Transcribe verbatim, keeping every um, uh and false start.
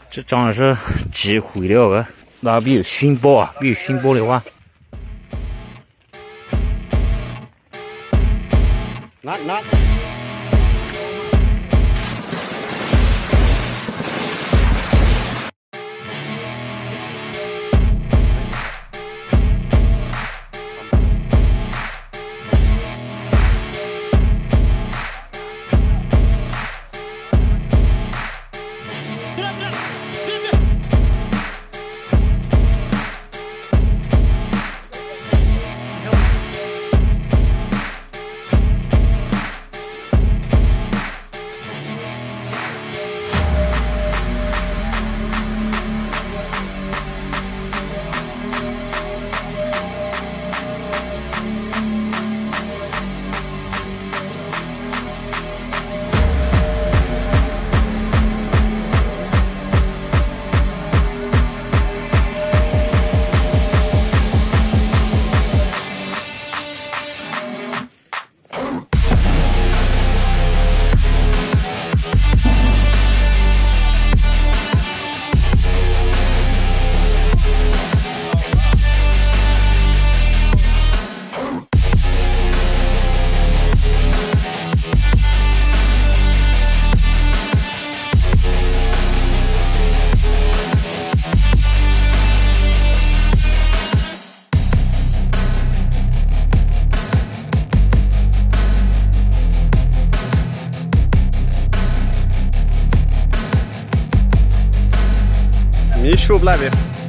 这张也是鸡毁了个，那比如熏爆啊，比如熏爆的话，拿拿。 Mișu, blave.